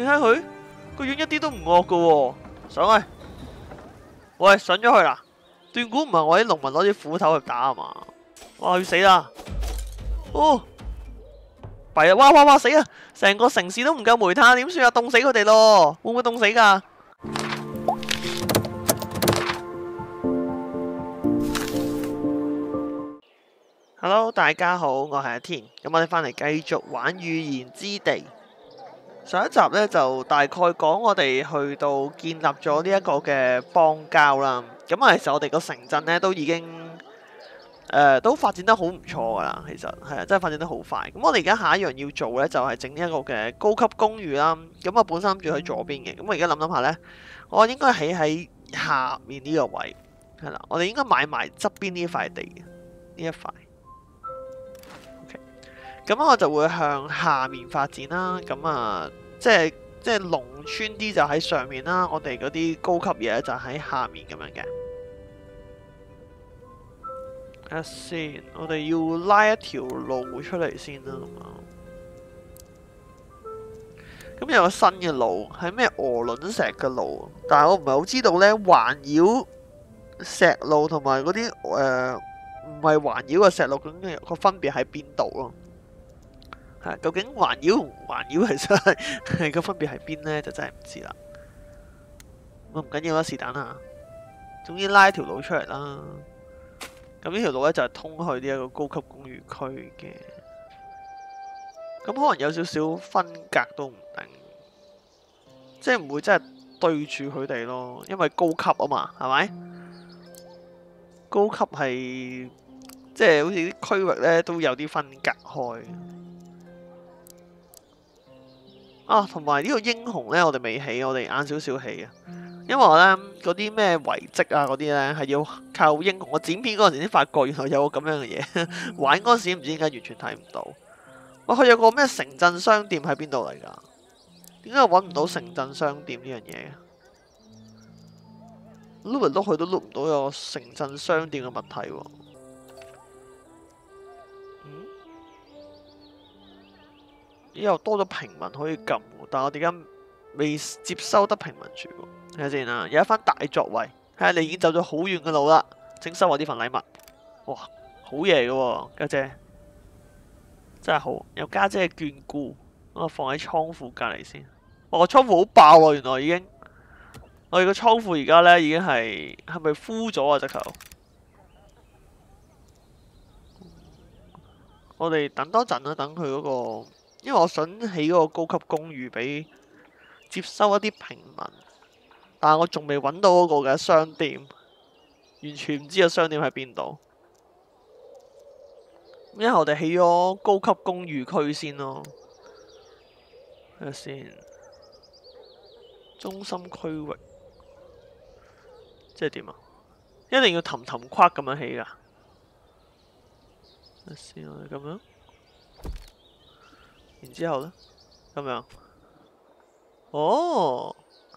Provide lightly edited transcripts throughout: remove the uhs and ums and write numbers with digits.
你睇佢個樣一啲都唔惡噶喎，上去。喂，上咗去啦！斷估唔係我啲農民攞啲斧頭去打啊嘛？哇，要死啦！哦，弊啊！哇死啊！成個城市都唔夠煤炭，點算啊？凍死佢哋咯！會唔會凍死㗎？Hello， 大家好，我係阿天，咁我哋翻嚟繼續玩預言之地。上一集呢，就大概講我哋去到建立咗呢一個嘅邦交啦。咁啊，其實我哋個城鎮呢，都已經都發展得好唔錯噶啦。其實係啊，真係發展得好快。咁我哋而家下一樣要做呢，就係整呢一個嘅高級公寓啦。咁我本身諗住喺左邊嘅，咁我而家諗下呢，我應該起喺下面呢個位係啦。我哋應該買埋側邊呢塊地嘅呢一塊。咁我就會向下面發展啦，咁啊，即係農村啲就喺上面啦，我哋嗰啲高級嘢就喺下面咁樣嘅。睇下先，我哋要拉一條路出嚟先啦，咁有個新嘅路係咩鵝卵石嘅路，但係我唔係好知道呢，環繞石路同埋嗰啲唔係環繞嘅石路究竟個分別喺邊度咯？究竟環繞同環繞其實係個分別喺邊呢？就真係唔知啦。唔緊要啦，是但啦。總之拉一條路出嚟啦。咁呢條路呢，就係通去呢一個高級公寓區嘅。咁可能有少少分隔都唔定，即係唔會真係對住佢哋咯，因為高級啊嘛，係咪？高級係即係好似啲區域呢都有啲分隔開。啊，同埋呢個英雄呢，我哋未起，我哋晏少少起啊。因為呢嗰啲咩遺跡啊，嗰啲呢係要靠英雄。我剪片嗰陣時先發覺，原來有個咁樣嘅嘢。玩嗰陣時唔知點解完全睇唔到。哇，佢有個咩城鎮商店喺邊度嚟㗎？點解我揾唔到城鎮商店呢樣嘢嘅？碌嚟碌去都碌唔到有城鎮商店嘅物體喎。又多咗平民可以撳，但係我哋而家未接收得平民住喎。睇下先啊，有一番大作為，睇下你已經走咗好遠嘅路啦，請收我呢份禮物。哇，好嘢嘅喎，家姐，真係好，有家姐嘅眷顧。我放喺倉庫隔離先。哇，個倉庫好爆喎，原來已經。我哋個倉庫而家呢已經係咪敷咗啊？直頭。我哋等多陣啦，等佢嗰個。因為我想起嗰個高級公寓俾接收一啲平民，但係我仲未揾到嗰個嘅商店，完全唔知個商店喺邊度。因為我哋起咗高級公寓區先咯，睇下先。中心區域即係點啊？一定要氹氹框咁樣起㗎。睇下先，我哋咁樣。然之後呢，咁樣，哦，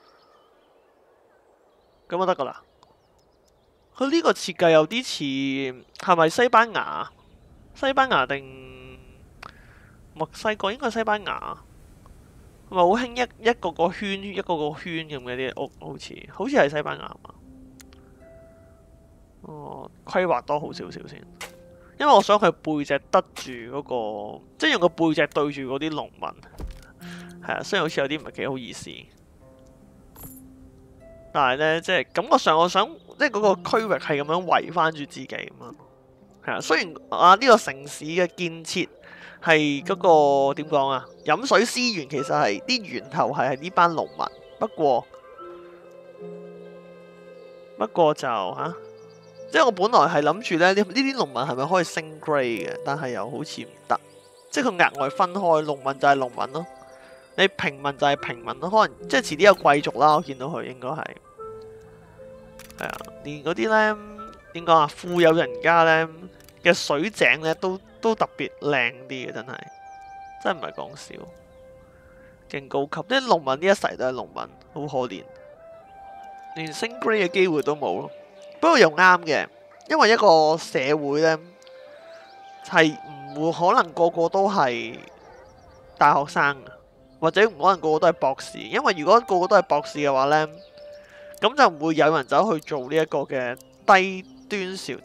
咁就得噶啦。佢呢個設計有啲似係咪西班牙？西班牙定墨西哥？應該係西班牙。係咪好興一個個圈一個個圈咁嘅啲屋？好似係西班牙嘛？哦，規劃多好少少先。因為我想佢背脊得住嗰個，即係用個背脊對住嗰啲農民，係啊，雖然好似有啲唔係幾好意思，但係呢，即係感覺上我想，即係嗰個區域係咁樣圍翻住自己咁樣，係啊。雖然啊呢個城市嘅建設係嗰個點講啊，飲水思源其實係啲源頭係呢班農民，不過就嚇。即係我本來係諗住咧，呢啲農民係咪可以升 grade 嘅？但係又好似唔得，即係佢額外分開，農民就係農民咯，你平民就係平民咯。可能即係遲啲有貴族啦，我見到佢應該係啊，連嗰啲咧點講啊，富有人家咧嘅水井咧都特別靚啲嘅，真係唔係講笑，勁高級。啲農民呢一世都係農民，好可憐，連升 grade 嘅機會都冇咯。不過又啱嘅，因為一個社會呢，係唔會可能個個都係大學生， 或者可能個個都係博士，因為如果個個都係博士嘅話呢，咁就唔會有人走去做呢一個嘅低端少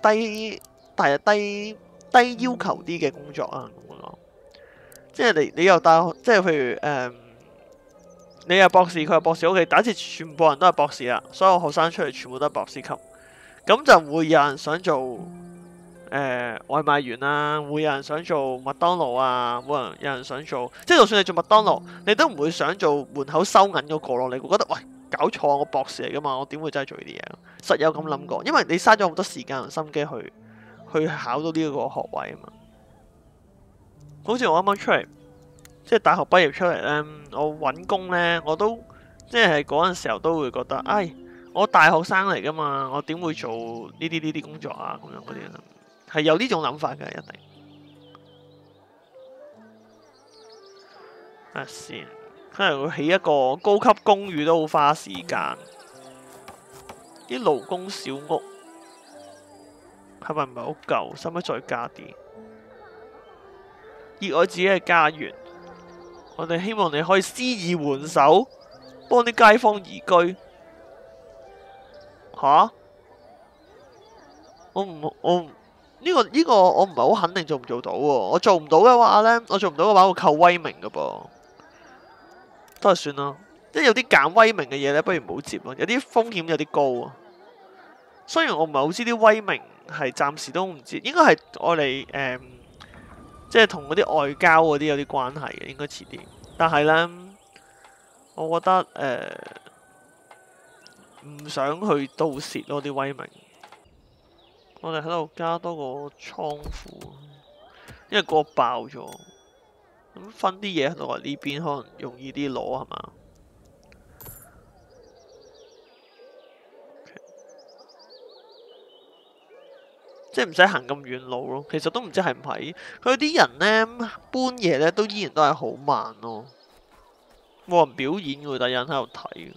低要求啲嘅工作啊。咁講，即係你又大學，即係譬如你係博士，佢係博士，OK，假設全部人都係博士啦，所有學生出嚟全部都係博士級，咁就唔會有人想做外賣員啊，會有人想做麥當勞啊，有人想做，即係就算你做麥當勞，你都唔會想做門口收銀嗰個咯。你會覺得喂，搞錯啊，我博士嚟噶嘛，我點會真係做呢啲嘢？實有咁諗過，因為你嘥咗好多時間同心機去考到呢一個學位啊嘛。好似我啱啱出嚟，即係大學畢業出嚟呢，我揾工呢，我都即係嗰陣時候都會覺得，唉，我大學生嚟噶嘛，我點會做呢啲工作啊？咁樣嗰啲係有呢種諗法嘅，一定。睇下先，可能會起一個高級公寓都好花時間。啲勞工小屋係咪唔係好夠？使唔使再加啲？熱愛自己嘅家園，我哋希望你可以施以援手，幫啲街坊移居。吓？我呢個我唔係好肯定做唔做到喎。我做唔到嘅話呢，會扣威名嘅噃。都係算啦，即係有啲揀威名嘅嘢呢，不如唔好接咯。有啲風險有啲高啊。雖然我唔係好知啲威名係暫時都唔知，應該係我哋即係同嗰啲外交嗰啲有啲關係嘅，應該遲啲。但係呢，我覺得唔想去盜竊咯啲威名。我哋喺度加多個倉庫，因為嗰個爆咗，咁分啲嘢落嚟呢邊可能容易啲攞係嘛？即係唔使行咁遠路咯。其實都唔知係唔係，佢啲人呢，搬嘢呢都依然都係好慢咯，冇人表演喎，但有人喺度睇。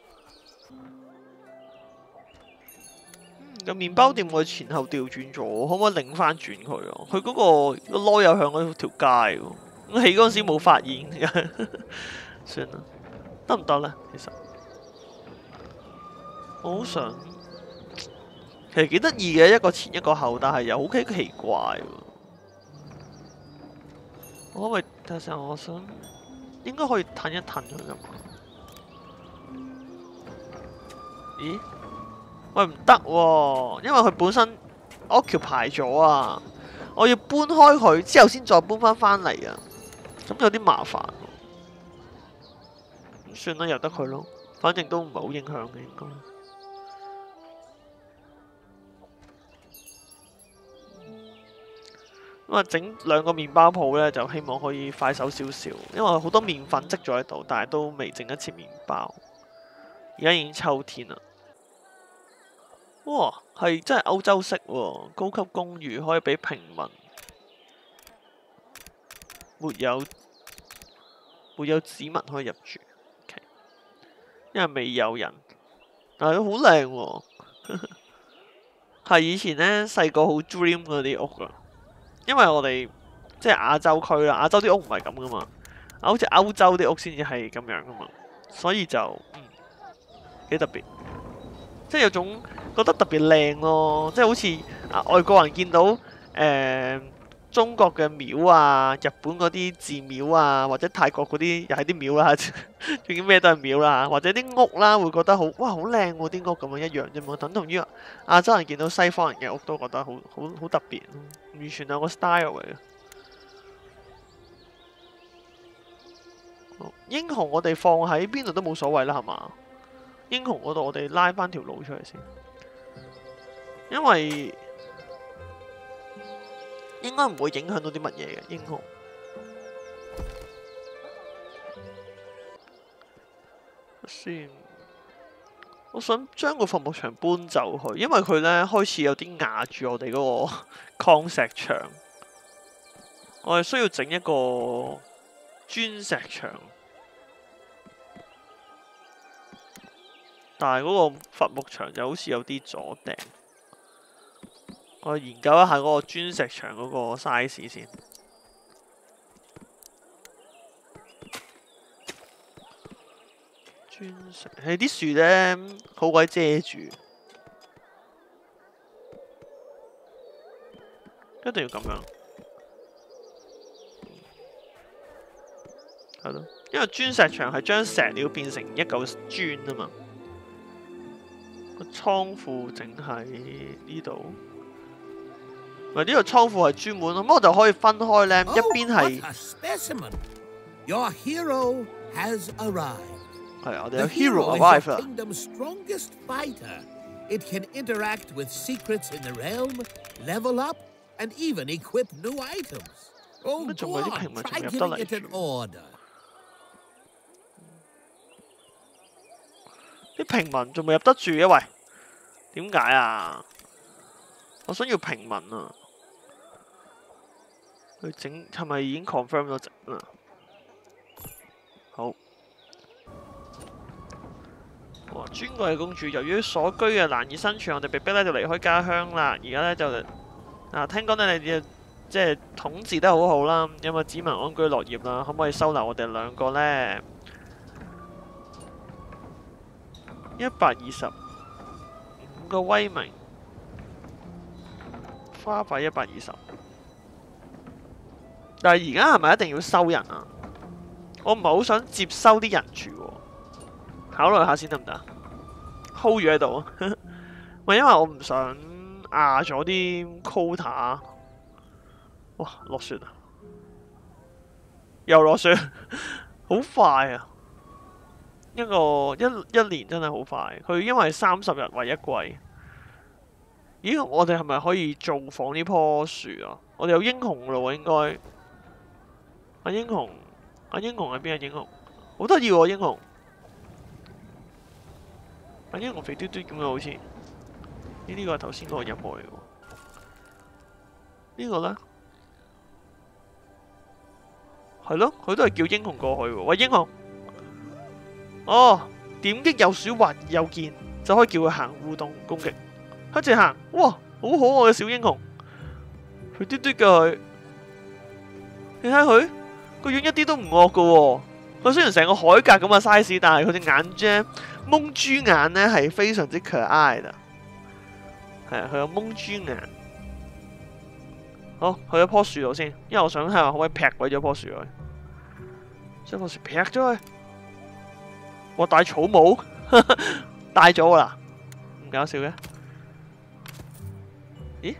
個麵包店我前後調轉咗，可唔可以擰翻轉佢啊？佢嗰個籮柚向嗰條街喎，咁起嗰陣時冇發現，算啦，得唔得呢？其實我好想，其實幾得意嘅，一個前一個後，但係又好奇怪喎。我可唔可以睇下？我想應該可以褪一褪佢㗎嘛？咦？喂，唔得喎，因為佢本身 occupy 咗啊，我要搬開佢之後先再搬翻嚟啊，咁有啲麻煩。咁算啦，由得佢咯，反正都唔係好影響嘅應該。咁啊，整兩個麵包鋪呢，就希望可以快手少少，因為好多麵粉積咗喺度，但係都未整一次麵包。而家已經秋天啦。哇，係真係歐洲式喎，高級公寓可以俾平民，沒有子民可以入住，okay. 因為未有人，但係都好靚喎，係以前呢細個好 dream 嗰啲屋啊，因為我哋即係亞洲區啦，亞洲啲屋唔係咁噶嘛，好似歐洲啲屋先至係咁樣噶嘛，所以就幾特別。即係有種覺得特別靚咯，即係好似外國人見到中國嘅廟啊、日本嗰啲寺廟啊，或者泰國嗰啲又係啲廟啦，總之咩都係廟啦，或者啲屋啦，會覺得好哇好靚喎，啲屋咁樣一樣啫嘛，等同於亞洲人見到西方人嘅屋都覺得好特別，完全係個 style 嚟嘅。英雄我哋放喺邊度都冇所謂啦，係嘛？英雄嗰度我哋拉翻條路出嚟先，因為應該唔會影響到啲乜嘢嘅英雄。先，我想將個伐木場搬走去，因為佢呢開始有啲壓住我哋嗰個礦石牆，我哋需要整一個磚石牆。但係嗰個伐木場就好似有啲阻埞，我研究一下嗰個磚石牆嗰個 size 先。 磚石，係啲樹咧好鬼遮住，一定要咁樣，係咯，因為磚石牆係將石料變成一嚿磚啊嘛。個倉庫整喺呢度，呢個倉庫係專門，咁我就可以分開咧，一邊係。 Your hero has arrived. 係啊，我哋有 hero arrive 啦。 Kingdom's strongest fighter. It can interact with secrets in the realm, level up, and even equip new items. Oh, go on, try giving it an order. 啲平民仲未入得住嘅喂，點解啊？我想要平民啊！佢整係咪已經 confirm 咗整啦？好。哇！尊貴嘅公主，由於所居嘅難以生存，我哋被逼咧就離開家鄉啦。而家咧就聽講咧你即係統治得好好啦，因為子民安居樂業啦，可唔可以收留我哋兩個呢？125個威名，花費120。但係而家係咪一定要收人啊？我唔係好想接收啲人住喎。考慮下先得唔得 ？hold 住喺度，喂，因為我唔想壓咗啲 quota。哇，落雪啊！又落雪，好快啊！一年真係好快。佢因為30日為一季。咦？我哋係咪可以造訪呢棵樹啊？我哋有英雄咯喎，應該。英雄係邊個英雄？好得意喎，英雄。英雄肥嘟嘟咁樣好似，呢個係頭先嗰個任務嚟喎。呢個呢？係咯，佢都係叫英雄過去喎。喂，英雄！哦，點擊右鼠或右鍵就可以叫佢行互動攻擊。一直行，哇，好可愛嘅小英雄，肥嘟嘟嘅佢。你睇佢個樣一啲都唔惡㗎喎。佢雖然成個海格咁嘅 size， 但係佢隻眼啫。蒙豬眼呢係非常之可愛嘅，係啊，佢有蒙豬眼。好，去咗棵樹度先，因為我想睇下可唔可以劈鬼咗棵樹佢，將棵樹劈咗去。我戴草帽，戴咗啦，唔搞笑嘅。咦？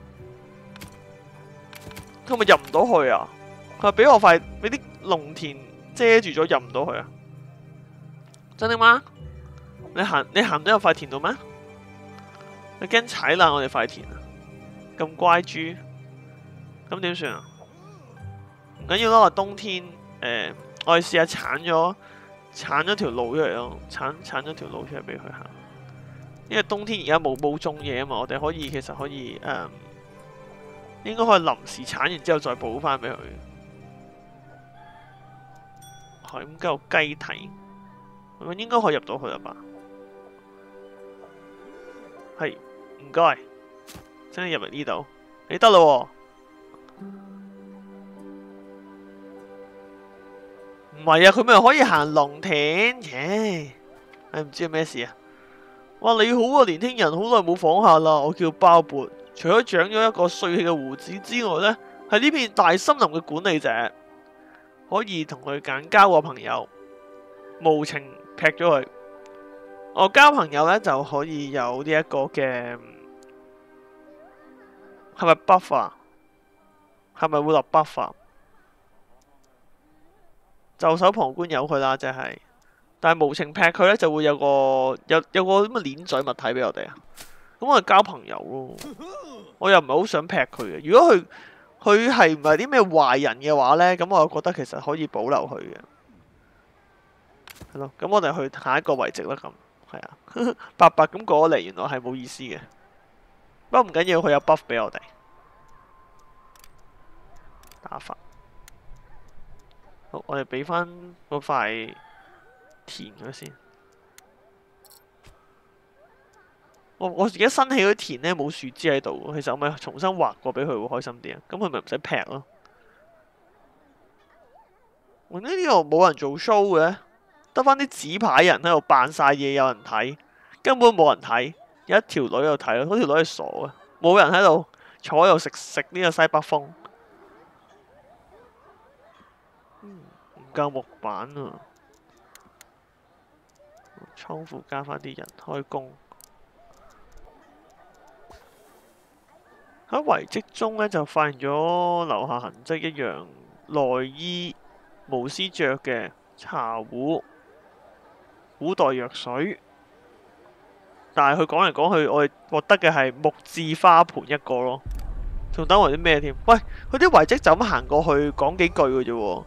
佢咪入唔到去啊？佢話俾我塊俾啲農田遮住咗，入唔到去啊？真的嗎？你行唔到入塊田度咩？你驚踩爛我哋塊田啊？咁乖豬，咁點算啊？唔緊要啦，我冬天我哋試下鏟咗條路出嚟咯，鏟咗條路出嚟俾佢行。因為冬天而家冇種嘢啊嘛，我哋其實可以應該可以臨時鏟完之後再補翻俾佢。係咁，夠雞蹄，我應該可以入到去啦吧？係，唔該，真係入嚟呢度，你得啦喎。唔係啊，佢咪可以行農田？耶！唔知係咩事啊？哇，你好啊，年輕人，好耐冇訪下啦。我叫鮑勃，除咗長咗一個帥氣嘅鬍子之外呢，係呢片大森林嘅管理者，可以同佢交個朋友，無情劈咗佢。我交朋友呢，就可以有呢一個嘅，係咪 buff 啊？係咪會落 buff 啊？袖手旁觀由佢啦，即係，但係無情劈佢呢，就會有個咁嘅鏈嘴物體俾我哋啊。咁我哋交朋友咯，我又唔係好想劈佢嘅。如果佢係唔係啲咩壞人嘅話呢，咁我又覺得其實可以保留佢嘅。係咯，咁我哋去下一個遺跡啦。咁係啊，白白咁過嚟，原來係冇意思嘅。不過唔緊要，佢有 buff 俾我哋打法。好，我哋俾翻嗰塊田佢先。我自己新起嗰啲田呢，冇樹枝喺度，其實我咪重新畫過俾佢會開心啲啊。咁佢咪唔使劈咯。我呢度冇人做 show 嘅， 得翻啲紙牌人喺度扮晒嘢，有人睇，根本冇人睇，有一條女喺度睇咯，嗰條女係傻嘅，冇人喺度坐喺度食呢個西北風。唔夠木板啊！倉庫加翻啲人開工。喺遺跡中呢，就發現咗留下痕跡一樣內衣巫師着嘅茶壺、古代藥水，但係佢講嚟講去，我哋獲得嘅係木質花盆一個咯，仲等為啲咩添？喂，佢啲遺跡就咁行過去講幾句嘅啫喎，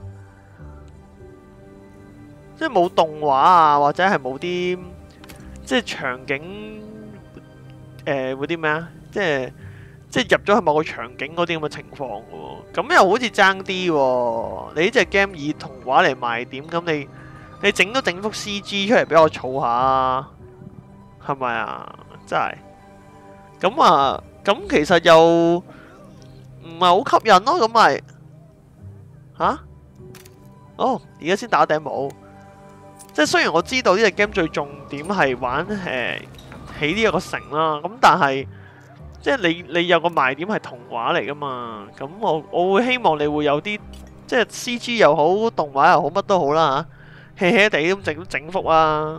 即係冇動畫啊，或者係冇啲即係場景嗰啲咩啊，即係入咗去某個場景嗰啲咁嘅情況嘅喎，咁又好似爭啲喎。你呢隻 game 以童話嚟賣點，咁你整都整幅 CG 出嚟俾我儲下，係咪啊？真係咁啊！咁其實又唔係好吸引咯，咁咪吓？哦，而家先打頂帽。即係雖然我知道呢隻 game 最重點係玩起呢一個城啦，咁但係。即係你有個賣點係童話嚟噶嘛，咁我會希望你會有啲即係 CG 又好，動畫又好，乜都好啦嚇，hea hea地咁整幅啊，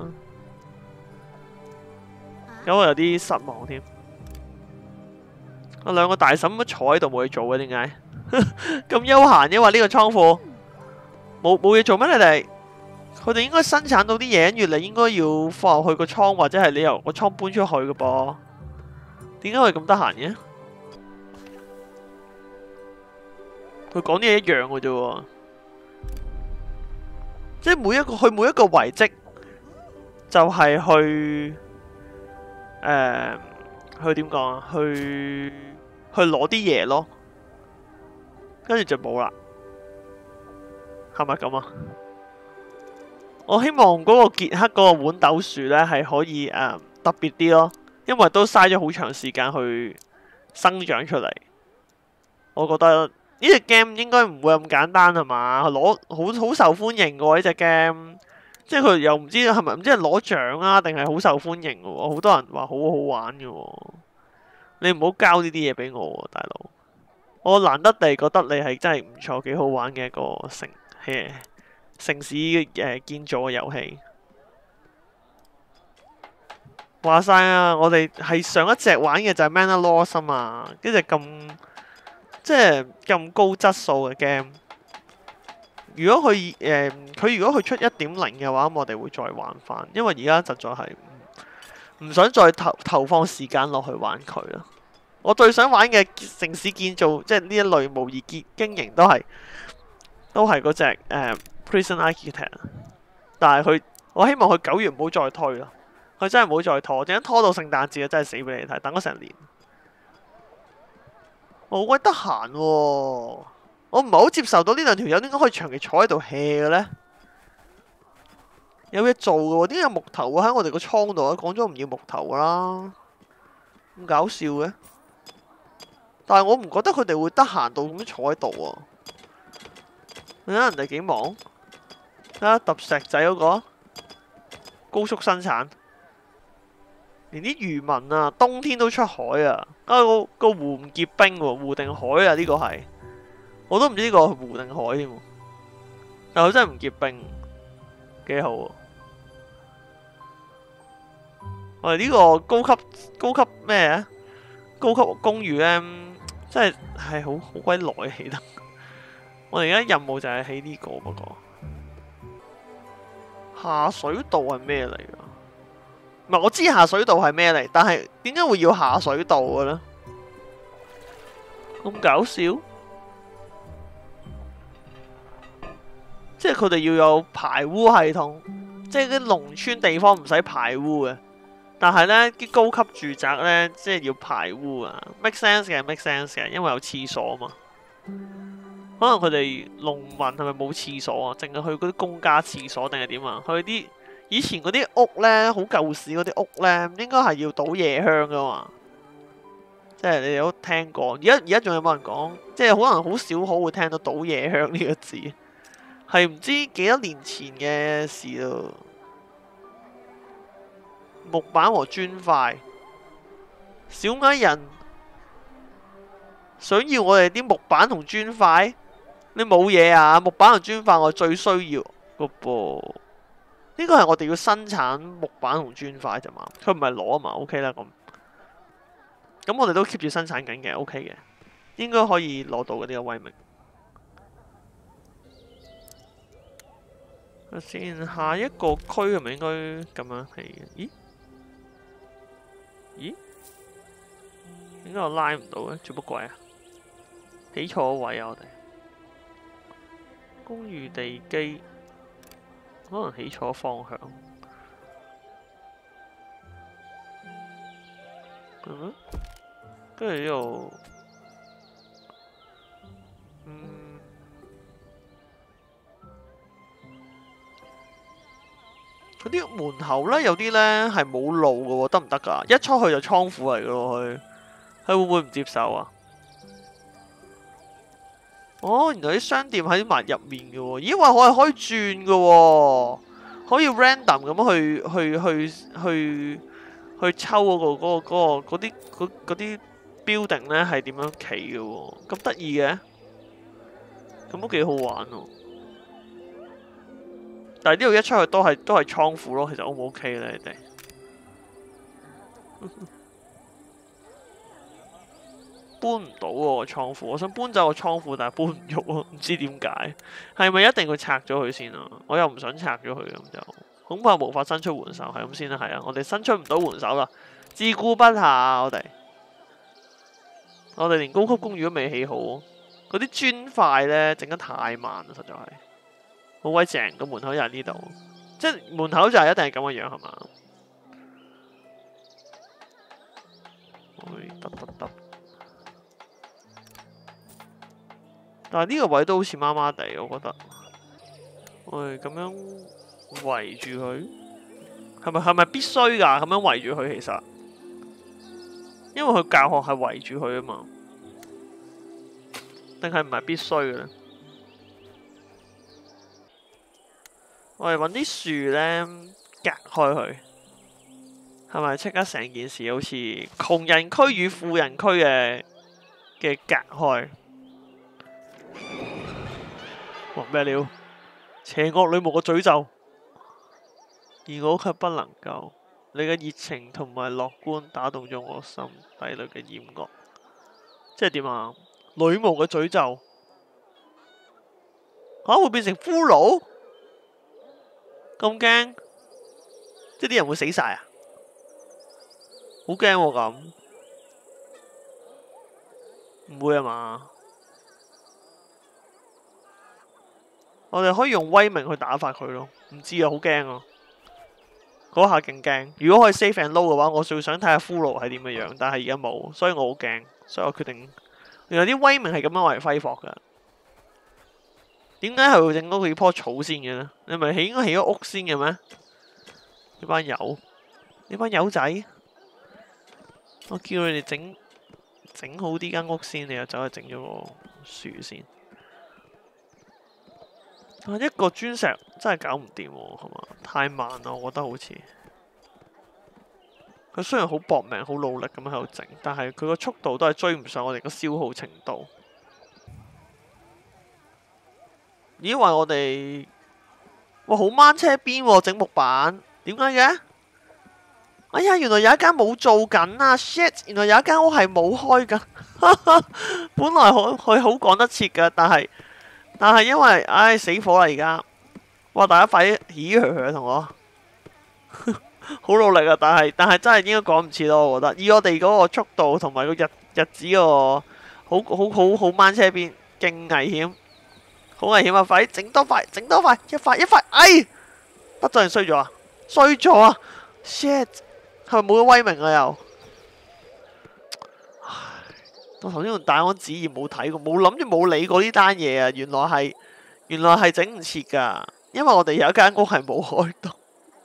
咁我有啲失望添。我兩個大嬸乜坐喺度冇嘢做嘅，點解咁悠閒？因為呢個倉庫冇嘢做咩？你哋佢哋應該生產到啲嘢，跟住你應該要放入去個倉，或者係你由個倉搬出去嘅噃。點解會咁得閒嘅？佢講啲嘢一樣嘅啫喎，即係每一個遺跡就係去去點講啊？去攞啲嘢咯，跟住就冇啦，係咪咁啊？我希望嗰個傑克嗰個豌豆樹呢係可以特別啲咯。因為都嘥咗好長時間去生長出嚟，我覺得呢隻 game 應該唔會咁簡單係嘛？攞好受歡迎嘅喎呢隻 game，即係佢又唔知係咪唔知係攞獎啊，定係好受歡迎嘅喎？好多人話好好玩嘅喎，你唔好交呢啲嘢俾我喎，大佬。我難得地覺得你係真係唔錯，幾好玩嘅一個城市建造嘅遊戲。話晒啊！我哋係上一隻玩嘅就係 Manor Lost 啊嘛，跟住即係咁高質素嘅 game。如果佢如果佢出 1.0 嘅話，咁我哋會再玩翻，因為而家實在係唔想再投放時間落去玩佢啦。我最想玩嘅城市建造，即係呢一類模擬經營都係嗰隻Prison Architect， 但係我希望佢9月唔好再推啦。佢真係唔好再拖，點解拖到聖誕節啊？真係死俾你睇，等咗成年。我好鬼得閒喎，我唔係好接受到呢兩條友點解可以長期坐喺度 hea 嘅呢？有嘢做嘅喎，點解有木頭喺我哋個倉度啊？講咗唔要木頭噶啦，咁搞笑嘅。但係我唔覺得佢哋會得閒到咁樣坐喺度喎。你睇人哋幾忙？睇下揼石仔嗰個高速生產。連啲漁民啊，冬天都出海啊！個湖唔結冰喎，湖定海啊？呢個係我都唔知呢個係湖定海添。但係佢真係唔結冰，幾好啊！我哋呢個高級咩啊？高級公寓呢，真係好鬼耐起得。我哋而家任務就係起呢個不過下水道係咩嚟㗎？唔係，我知下水道係咩嚟，但係點解會要下水道嘅呢？咁搞笑，即係佢哋要有排污系統，即係啲農村地方唔使排污嘅，但係呢啲高級住宅呢，即係要排污啊。make sense 嘅，make sense 嘅，因為有廁所嘛。可能佢哋農民係咪冇廁所啊？淨係去嗰啲公家廁所定係點啊？去啲以前嗰啲屋呢，好舊市嗰啲屋呢，應該係要倒夜香噶嘛。即係你哋都聽過，而家仲有冇人講？即係可能好少可會聽到倒夜香呢個字，係係唔知幾多年前嘅事咯。木板和磚塊，小矮人想要我哋啲木板同磚塊，你冇嘢啊！木板同磚塊我最需要個噃。呢個係我哋要生產木板同磚塊啫嘛，佢唔係攞啊嘛。OK 啦，咁我哋都 keep 住生產緊嘅 ，OK 嘅，應該可以攞到嘅呢個威名。先下一個區係咪應該咁樣起嘅？咦？點解我拉唔到嘅？做乜鬼啊？起錯位啊！我哋公寓地基可能起錯方向。跟住呢度，嗰啲門口呢，有啲呢係冇路嘅喎，得唔得㗎？一出去就倉庫嚟嘅喎，佢會唔會唔接受啊？哦，原來啲商店喺埋入面嘅喎，咦？話我係可以轉嘅喎，可以 random 咁去抽嗰啲 building 咧係點樣企嘅喎？咁得意嘅，咁都幾好玩喎！但係呢度一出去都係倉庫咯，其實 O 唔 OK 咧？你哋搬唔到喎倉庫，我想搬走個倉庫，但係搬唔喐喎，唔知點解，係咪一定要拆咗佢先啊？我又唔想拆咗佢，咁就恐怕無法伸出援手，係咁先啦。係啊，我哋伸出唔到援手啦，自顧不暇，我哋連高級公寓都未起好，嗰啲磚塊呢整得太慢啦，實在係好鬼正。個門口又係呢度，即係門口就係一定係咁嘅樣，係嘛？得。但係呢個位都好似麻麻地，我覺得。咁樣圍住佢，係咪必須㗎？咁樣圍住佢，其實，因為佢教學係圍住佢啊嘛，定係唔係必須嘅咧？我哋揾啲樹咧隔開佢，係咪即刻成件事好似窮人區與富人區嘅隔開？哇！咩料？邪惡女巫嘅詛咒，而我卻不能夠。你嘅熱情同埋樂觀打動咗我心底裏嘅厭惡。即係點啊？女巫嘅詛咒會變成俘虜？咁驚？即係啲人會死晒啊？好驚喎咁，唔會啊嘛？我哋可以用威名去打發佢咯，唔知啊，好驚啊！嗰下勁驚。如果可以 save and load 嘅話，我最想睇下俘虜係點嘅樣，但係而家冇，所以我好驚，所以我決定。原來啲威名係咁樣嚟揮霍㗎。點解係會整嗰幾棵草先嘅呢？你咪應該起咗屋先嘅咩？呢班友仔，我叫你哋整好啲間屋先，你又走去整咗個樹先。一個磚石真係搞唔掂喎，係嘛？太慢啦，我覺得好似。佢雖然好搏命、好努力咁喺度整，但係佢個速度都係追唔上我哋個消耗程度。以為我哋哇好掹車邊喎，整木板點解嘅？哎呀，原來有一間冇做緊啊 ！shit， 原來有一間屋係冇開緊。本來佢好趕得切㗎，但係因為死火啦而家，哇！大家快啲唏同我，好努力啊！但係真係應該趕唔切咯，我覺得。以我哋嗰個速度同埋個日子個好掹車邊，勁危險，好危險啊！快啲整多塊，一塊，哎！得罪人衰咗啊！shit， 係咪冇咗威名啊又？我頭先用大安旨意冇睇過，冇理過呢單嘢啊！原來係整唔切噶，因為我哋有一間屋係冇開到，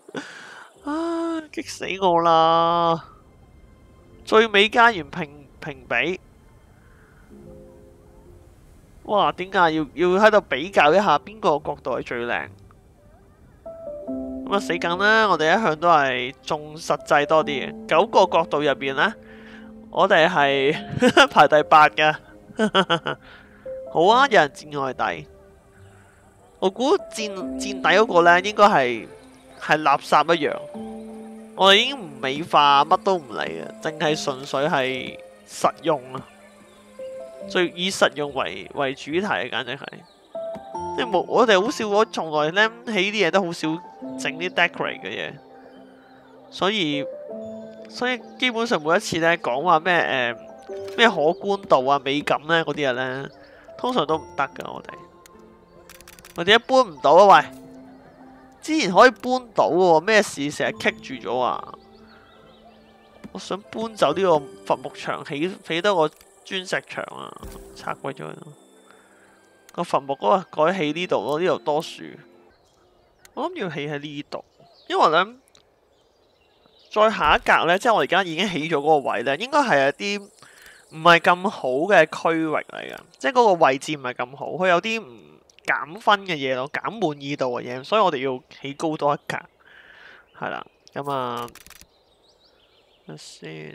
激死我啦！最美家園評比， 哇！點解要喺度比較一下邊個角度係最靚？咁啊死梗啦！我哋一向都係重實際多啲嘅。9個角度入邊呢，我哋係排第8嘅。好啊，有人佔我哋底。我估佔底嗰個呢，應該係垃圾一樣。我哋已經唔美化，乜都唔理嘅，淨係純粹係實用啊！最以實用為主題嘅，簡直係。即係冇，我哋好少，我從來呢起啲嘢都好少整啲 decorate 嘅嘢，所以基本上每一次呢講話咩可觀度啊、美感呢嗰啲嘢呢，通常都唔得噶。我哋一搬唔到啊！喂，之前可以搬到喎，咩事成日棘住咗啊？我想搬走呢個伐木場，起多個磚石牆啊，拆鬼咗佢咯。個伐木嗰個改起呢度咯，呢度多樹。我諗要起喺呢度，因為呢，再下一格呢，即係我而家已經起咗嗰個位呢，應該係一啲唔係咁好嘅區域嚟㗎，即係嗰個位置唔係咁好，佢有啲唔減分嘅嘢咯，減滿意度嘅嘢，所以我哋要起高多一格，係啦，咁啊，睇先，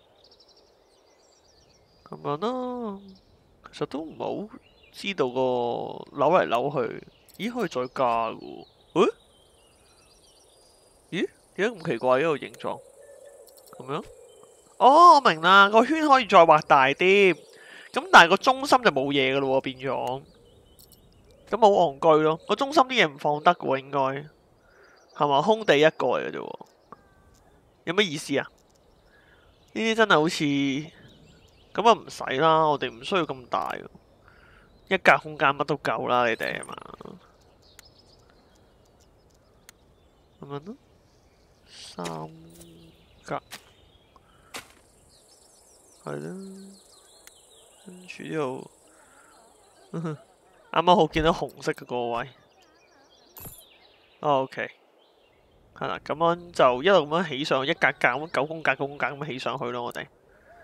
咁樣咯，其實都唔係好知道個扭嚟扭去，咦可以再加嘅喎，咦點解咁奇怪呢個形狀？咁樣，哦我明啦，個圈可以再畫大啲，咁但係個中心就冇嘢嘅咯喎，變咗。咁好戇居咯，個中心啲嘢唔放得嘅喎，應該係嘛？空地一個嚟嘅啫喎，有咩意思啊？呢啲真係好似咁啊，唔使啦，我哋唔需要咁大，一格空間乜都夠啦，你哋係嘛？咁樣咯，3格係啦，跟住呢度。啱啱好見到紅色嘅嗰個位，OK，係啦，咁樣就一路咁樣起上去，一格格咁9宮格、9宮格咁起上去咯。我哋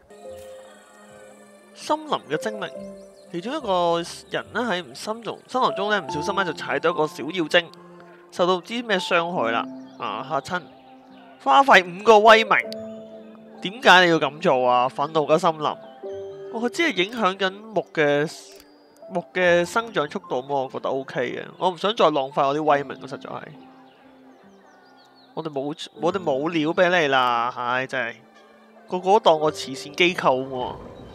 森林嘅精靈，其中一個人呢喺森林中呢唔小心呢就踩到一個小妖精，受到唔知咩傷害啦，嚇親，花費5個威名，點解你要咁做啊？憤怒嘅森林，佢只係影響緊木嘅生長速度，我覺得 OK 嘅。我唔想再浪費我啲威名，實在係。我哋冇料俾你啦，唉，真係個個都當我慈善機構喎，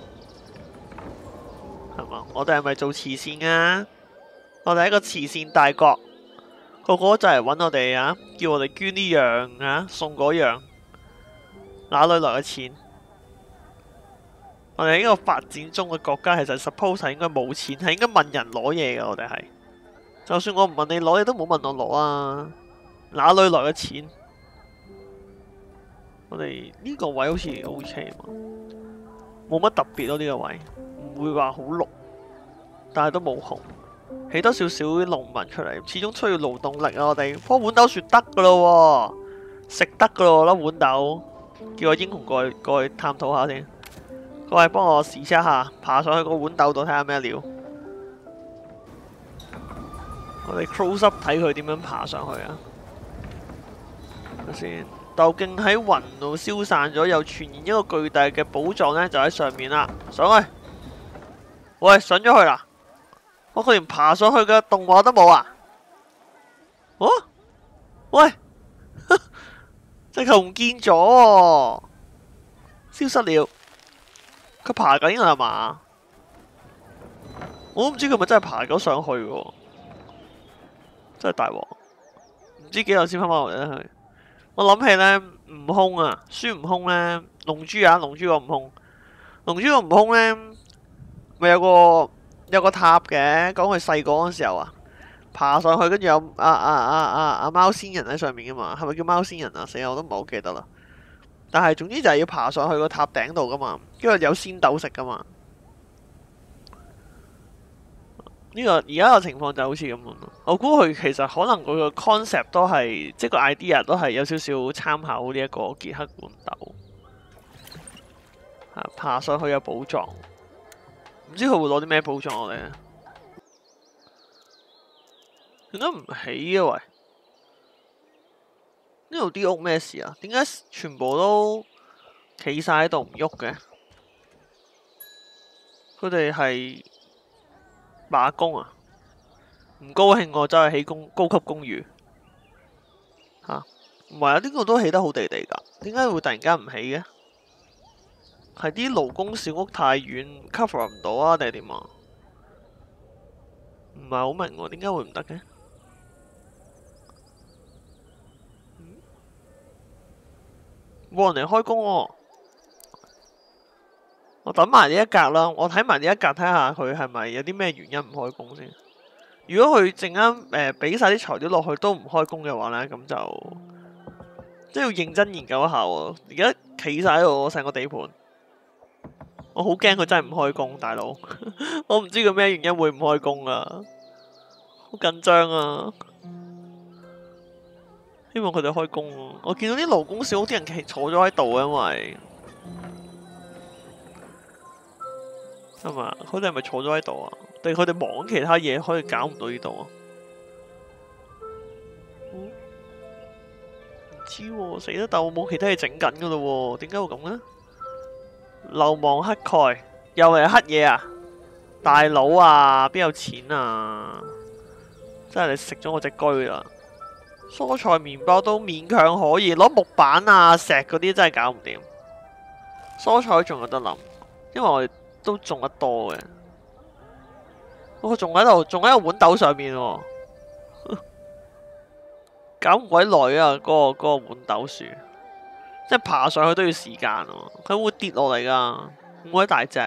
係嘛？我哋係咪做慈善啊？我哋係一個慈善大國，個個就嚟揾我哋啊，叫我哋捐呢樣啊，送嗰樣，哪裏來嘅錢？我哋呢個發展中嘅國家，其實 suppose 係應該冇錢，係應該問人攞嘢嘅。我哋係，就算我唔問你攞，你都冇問我攞啊！哪裏來嘅錢？我哋呢個位好似 OK 嘛，冇乜特別咯。呢個位唔會話好綠，但係都冇紅，起多少少農民出嚟，始終需要勞動力啊！我哋棵豌豆樹得噶咯，食得噶咯，粒豌豆，叫個英雄過去探討下先。各位幫我試一下，爬上去個豌豆度睇下咩料。我哋 close up 睇佢點樣爬上去啊！睇下先，豆莖喺雲度消散咗，又傳現一個巨大嘅寶藏呢，就喺上面啦。上去，喂，上咗去啦！我佢連爬上去嘅動畫都冇啊！哦，喂，直頭唔見咗，消失了。佢爬緊係嘛？我都唔知佢咪真係爬咗上去喎，真係大鑊！唔知幾耐先翻返嚟咧佢。我諗起呢，悟空啊，孫悟空呢，龍珠啊，龍珠個悟空，龍珠個悟空呢，咪有個塔嘅，講佢細個嗰陣時候啊，爬上去跟住有貓仙人喺上面噶嘛，係咪叫貓仙人啊？死我都唔係好記得啦。但係總之就係要爬上去個塔頂度噶嘛，跟住有仙豆食噶嘛。呢個而家嘅情況就好似咁樣咯。我估佢其實可能佢個 concept 都係，即係個 idea 都係有少少參考呢一個傑克豌豆。爬上去有寶藏，唔知佢會攞啲咩寶藏落嚟啊？ 點解唔起嘅喂？呢度啲屋咩事啊？點解全部都企晒喺度唔喐嘅？佢哋係罷工啊？唔高興我走去起高級公寓嚇？唔係啊，呢個都起得好地地㗎，點解會突然間唔起嘅？係啲勞工小屋太遠 cover 唔到啊，定係點啊？唔係好明喎，點解會唔得嘅？冇人嚟開工喎，我等埋呢一格啦，我睇埋呢一格睇下佢係咪有啲咩原因唔開工先。如果佢陣間俾晒啲材料落去都唔開工嘅話呢，咁就即係要認真研究一下喎。而家企晒喺度成個地盤，我好驚佢真係唔開工，大佬。我唔知佢咩原因會唔開工啊，好緊張啊！希望佢哋開工啊！我見到啲勞工小屋啲人坐咗喺度啊，因為係嘛？佢哋係咪坐咗喺度啊？定佢哋忙其他嘢，可以搞唔到呢度啊？唔知喎，死得，但我冇其他嘢整緊噶咯喎，點解會咁呢？流亡乞丐又係乞嘢啊！大佬啊，邊有錢啊？真係你食咗我隻車啦！蔬菜麵包都勉強可以，攞木板啊、石嗰啲真係搞唔掂。蔬菜仲有得諗，因為我哋都種得多嘅。我仲喺度碗斗上面喎，搞咁鬼耐啊！嗰個碗斗樹，即係爬上去都要時間喎，佢會跌落嚟噶，咁鬼大隻。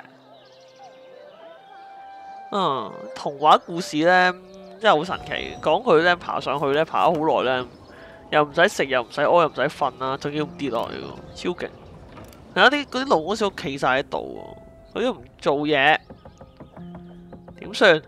童話故事呢，真係好神奇，講佢呢，爬上去呢，爬咗好耐呢，又唔使食，又唔使屙，又唔使瞓啦，仲要唔跌落嚟喎，超勁！係啊，嗰啲勞工小屋企晒喺度喎，佢都唔做嘢，點算？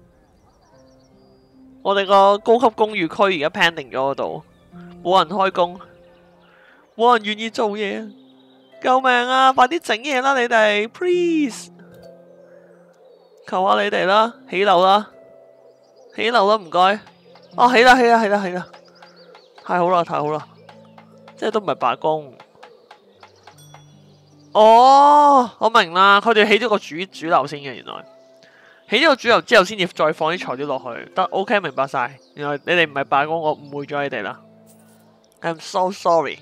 我哋個高級公寓區而家 pending 咗嗰度，冇人開工，冇人願意做嘢，救命啊！快啲整嘢啦，你哋 ，please！ 求下你哋啦，起樓啦，起樓啦，唔該。哦，起啦，太好啦，太好啦，即係都唔係罷工。哦，我明啦，佢哋起咗個主樓先嘅，原來起咗個主樓之後，先至再放啲材料落去。得 ，OK， 明白晒。原來你哋唔係罷工，我誤會咗你哋啦。I'm so sorry。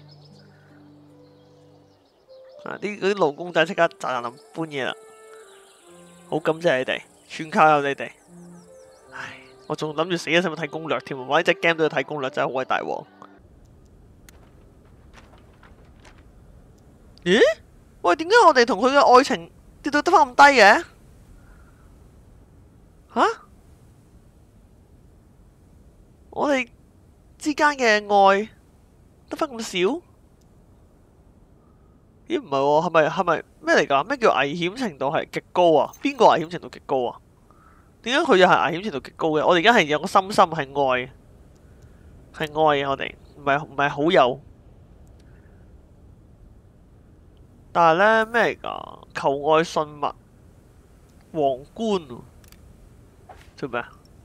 嗰啲勞工仔即刻咋咋諗搬嘢啦。好感謝你哋，全靠有你哋。唉，我仲諗住死咗使唔使睇攻略添，玩呢隻 game 都要睇攻略，真係好鬼大鑊。咦？喂，點解我哋同佢嘅愛情跌到得翻咁低嘅？吓？我哋之間嘅愛得翻咁少？咦，唔係喎，係咪咩嚟㗎？咩叫危險程度係極高啊？邊個危險程度極高啊？點解佢又係危險程度極高嘅？我哋而家係有個心係愛，係愛嘅，我哋唔係好友。但係咧咩嚟㗎？求愛信物，皇冠做咩啊？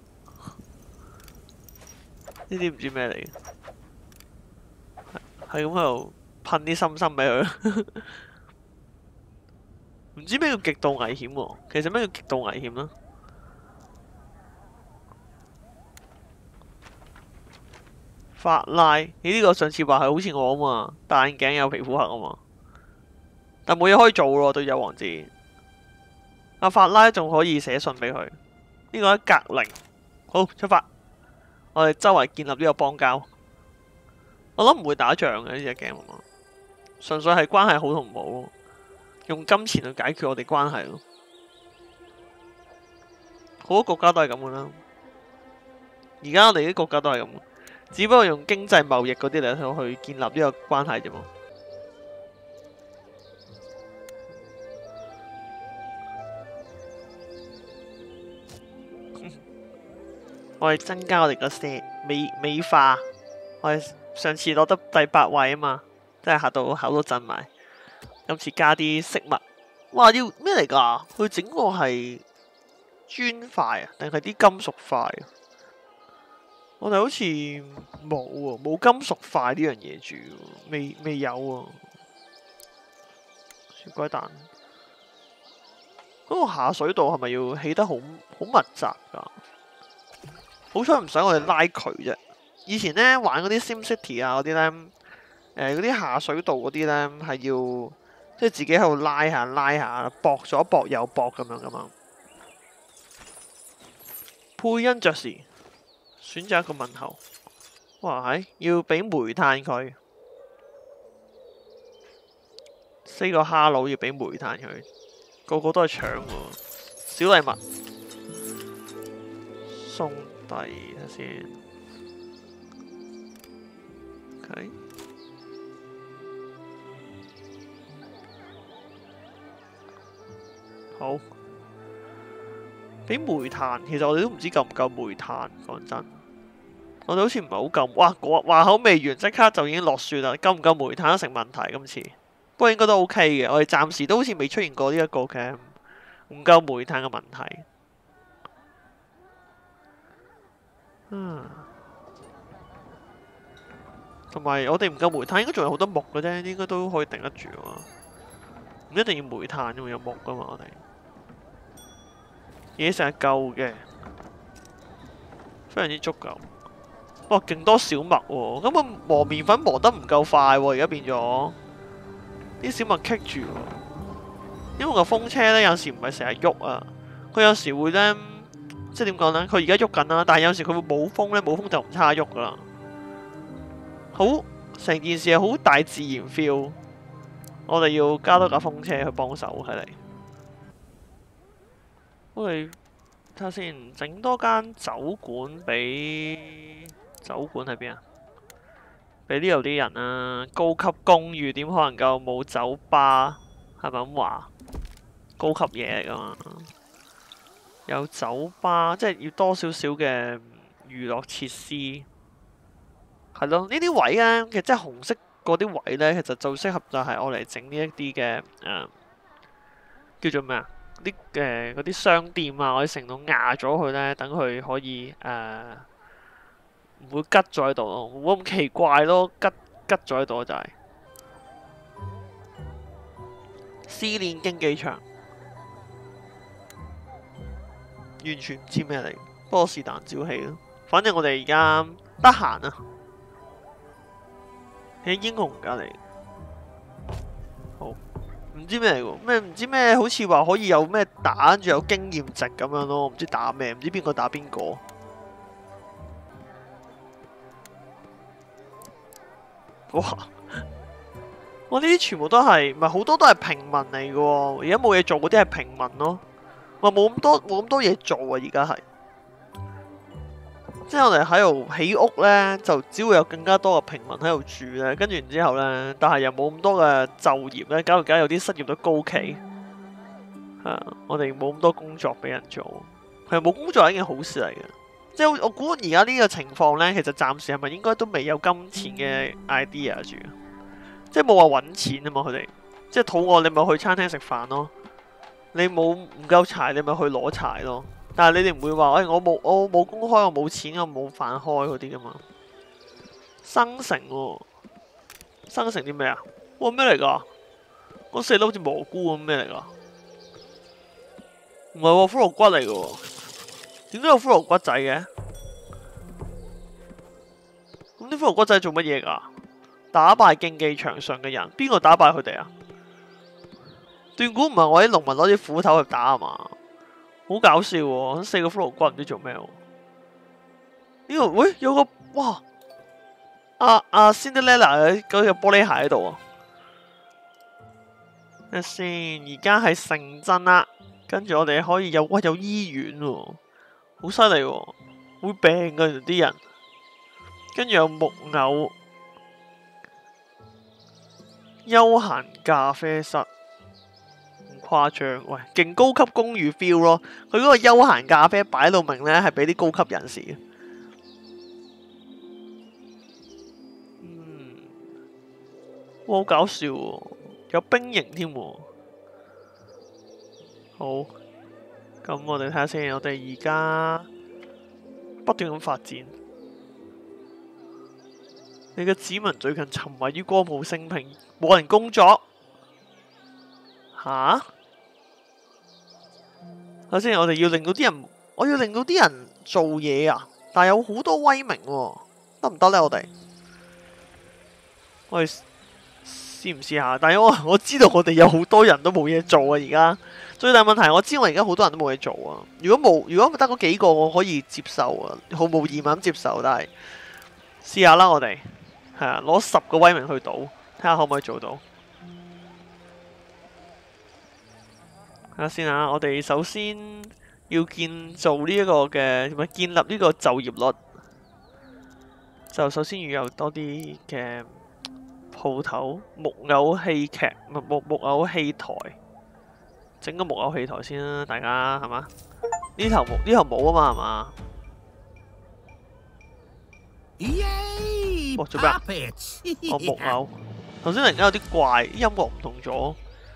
呢啲唔知咩嚟嘅，係咁喺度噴啲心俾佢。唔知咩叫極度危險喎？其實咩叫極度危險呢？法拉，你呢個上次話係好似我啊嘛，戴眼鏡有皮膚黑啊嘛，但冇嘢可以做咯，對有王子。阿法拉仲可以寫信俾佢，呢個係格靈。好，出發，我哋周圍建立呢個邦交。我諗唔會打仗嘅呢隻 game，純粹係關係好同唔好咯。用金錢去解決我哋關係咯，好多國家都係咁噶啦。而家我哋啲國家都係咁，只不過用經濟貿易嗰啲嚟去建立呢個關係啫嘛。我哋增加我哋嘅美化，我哋上次攞得第8位啊嘛，真係嚇到口都震埋。今次加啲飾物，哇！要咩嚟㗎？佢整個係磚塊啊，定係啲金屬塊啊？ 我哋好似冇喎，冇金屬塊呢樣嘢住喎，未有喎。雪龜蛋嗰個下水道係咪要起得好密集㗎？好彩唔使我哋拉渠啫。以前呢，玩嗰啲 SimCity 啊嗰啲呢，嗰啲下水道嗰啲呢，係要即係自己喺度拉下，駁左駁右駁咁樣噶嘛。配音爵士選擇一個問候，哇係要俾煤炭佢，4個哈佬要俾煤炭佢，個個都係搶喎。小禮物送遞睇先 ，OK。好，俾煤炭，其實我哋都唔知夠唔夠煤炭。講真，我哋好似唔係好夠。哇，話口未完，即刻就已經落雪啦。夠唔夠煤炭都成問題。今次不過應該都 OK 嘅。我哋暫時都好似未出現過呢一個嘅唔夠煤炭嘅問題。同埋我哋唔夠煤炭，應該仲有好多木嘅啫，應該都可以頂得住啊。唔一定要煤炭㗎嘛，有木噶嘛，我哋。嘢食係夠嘅，非常之足夠。哇，勁多小麥喎，咁啊磨麵粉磨得唔夠快喎，而家變咗啲小麥棘住喎。因為個風車呢，有時唔係成日喐啊，佢有時會呢，即係點講呢？佢而家喐緊啦，但係有時佢會冇風呢，冇風就唔差喐噶啦。好，成件事係好大自然 feel。我哋要加多架風車去幫手，睇嚟。我哋睇下先，整多間酒館俾酒館喺邊啊？俾呢度啲人啊，高級公寓點可能夠冇酒吧？係咪咁話？高級嘢嚟噶嘛？有酒吧，即係要多少少嘅娛樂設施。係咯，呢啲位咧，其實即係紅色嗰啲位咧，其實就適合就係我嚟整呢一啲嘅叫做咩啊？啲嗰啲商店啊，我哋成棟壓咗佢咧，等佢可以唔會吉咗喺度咯，冇咁奇怪咯，吉咗喺度就係試煉競技場，完全唔知咩嚟，不過是但照戲咯。反正我哋而家得閒啊，喺英雄隔離。好。唔知咩嚟喎？咩唔知咩？好似話可以有咩打，跟住有經驗值咁樣咯。唔知打咩？唔知邊個打邊個。哇！我呢啲全部都係，唔係好多都係平民嚟嘅喎。而家冇嘢做嗰啲係平民咯。話冇咁多嘢做啊！而家係，即係我哋喺度起屋呢，就只會有更加多嘅平民喺度住呢。跟住然之後呢，但係又冇咁多嘅就業呢，搞到而家有啲失業率高企。我哋冇咁多工作俾人做，係冇工作係一件好事嚟嘅。即係我估而家呢個情況呢，其實暫時係咪應該都未有金錢嘅 idea 住？即係冇話揾錢啊嘛，佢哋即係肚餓你咪去餐廳食飯咯，你冇唔夠柴你咪去攞柴咯。但係你哋唔會話，我冇工開，我冇錢，我冇飯開嗰啲噶嘛？生成喎，生成啲咩啊？哇，咩嚟㗎？嗰四粒好似蘑菇咁，咩嚟㗎？唔係喎，骷髏骨嚟嘅喎。點解有骷髏骨仔嘅？咁啲骷髏骨仔做乜嘢㗎？打敗競技場上嘅人，邊個打敗佢哋啊？斷估唔係我啲農民攞啲斧頭去打啊嘛？好搞笑喎！四個骷髏骨唔知做咩喎？呢個喂有個哇Cinderella 嗰隻玻璃鞋喺度啊！睇下先，而家係城鎮啦，跟住我哋可以有醫院喎，好犀利喎，會病㗎啲人，跟住有木偶休閒咖啡室。誇張，喂，勁高級公寓 feel 咯！佢嗰個休閒咖啡擺到明呢，係俾啲高級人士嘅。哇，好搞笑喎！有兵營添喎。好，咁我哋睇下先，我哋而家不斷咁發展， 你嘅子民最近沉迷於歌舞升平，冇人工作。吓？首先我哋要令到啲人，我要令到啲人做嘢啊！但係有好多威名喎，得唔得呢？我哋試唔試下？但係我知道我哋有好多人都冇嘢做啊！而家最大問題，我知我而家好多人都冇嘢做啊！如果得嗰幾個，我可以接受啊，毫無疑問咁接受。但係試下啦，我哋係啊，攞10個威名去賭，睇下可唔可以做到。睇下先啊！我哋首先要建立呢個就業率，就首先要有多啲嘅鋪頭、木偶戲劇、木偶戲台，整個木偶戲台先啦，大家係嘛？呢頭冇啊嘛，係嘛？做咩啊？木偶頭先突然間有啲怪，音樂唔同咗。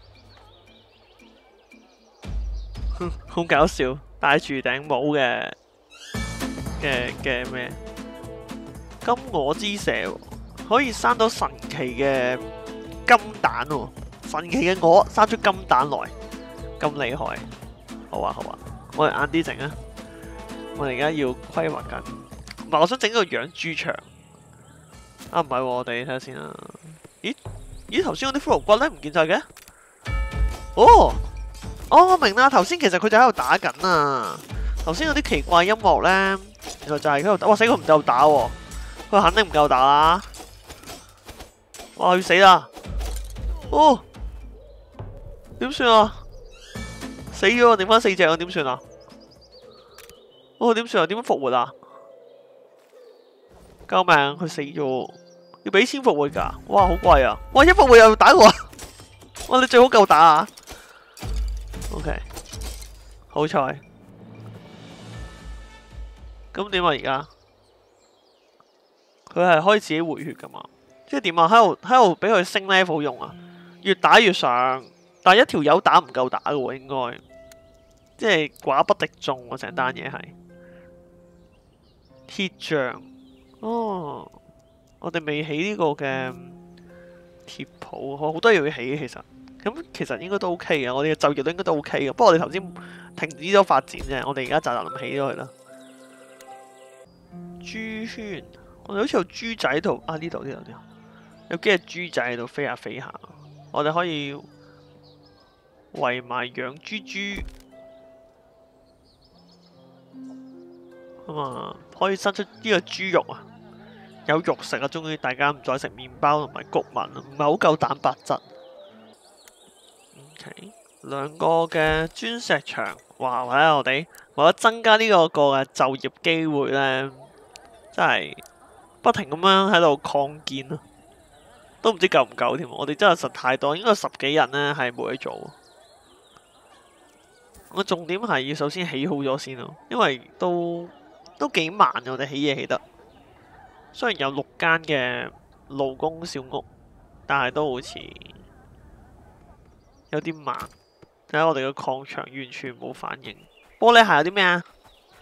好搞笑，戴住頂帽嘅咩？金鵝之蛇可以生到神奇嘅金蛋喎，神奇嘅鵝生出金蛋來，咁厲害！好啊，我哋晏啲整啊！我哋而家要規劃緊，唔係我想整個養豬場。啊，唔係喎，我哋睇下先啦。咦，頭先嗰啲骷髏骨咧唔見晒嘅？哦，我明啦，頭先其實佢就喺度打緊啊！頭先嗰啲奇怪音樂咧，原來就係喺度打。哇死，佢唔夠打喎，佢肯定唔夠打啦！哇，要死啦！哦，點算啊？死咗，剩翻4隻啊，點算啊？哦，點算啊？點樣復活啊？救命！佢死咗，要俾錢復活㗎？哇，好貴啊！哇，一復活又打我！哇，你最好夠打啊！OK， 好彩。咁點啊？而家佢係可以自己回血噶嘛？即係點啊？喺度俾佢升 level 用啊！越打越上，但係一條友打唔夠打嘅喎，應該即係寡不敵眾喎，成單嘢係鐵匠。哦，我哋未起呢個嘅鐵鋪，好多嘢要起其實。咁其實應該都 OK 嘅，我哋嘅就業都應該都 OK 嘅。不過我哋頭先停止咗發展啫，我哋而家就臨起咗佢啦。豬圈，我哋好似有豬仔喺度啊！呢度有幾隻豬仔喺度飛下飛下。我哋可以圍埋養豬咁啊，可以生出呢個豬肉啊，有肉食啊！終於大家唔再食麵包同埋穀物啦，唔係好夠蛋白質。2個嘅磚石牆，哇！睇下我哋為咗增加呢個嘅就業機會呢，真係不停咁樣喺度擴建咯，都唔知夠唔夠添。我哋真係實太多，應該10幾人呢係冇嘢做。我重點係要首先起好咗先咯，因為都幾慢我哋起嘢起得。雖然有6間嘅勞工小屋，但係都好似有啲慢。睇下我哋嘅礦場完全冇反應。玻璃鞋有啲咩啊？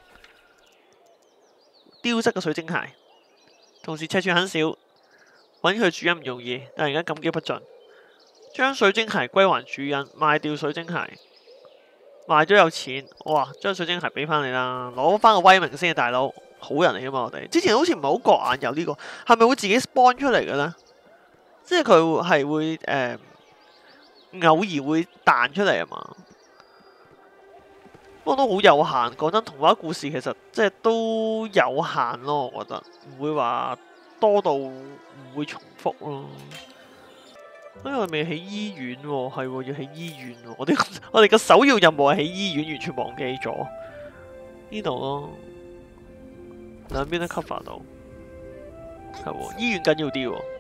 雕質嘅水晶鞋，同時尺寸很小，揾佢主人唔容易，但而家感激不盡。將水晶鞋歸還主人，賣掉水晶鞋，賣咗有錢，哇！將水晶鞋俾翻你啦，攞翻個威名先啊，大佬，好人嚟噶嘛我哋。之前好似唔係好覺眼有呢個，係咪會自己 spawn 出嚟嘅呢？即係佢係會偶爾會彈出嚟啊嘛，不過都好有限。講真，童話故事其實即係都有限咯，我覺得唔會話多到唔會重複咯。因為我哋未起醫院喎，係喎，要起醫院喎。我哋嘅首要任務係起醫院，完全忘記咗呢度咯。兩邊都 cover 到，係喎，醫院緊要啲喎。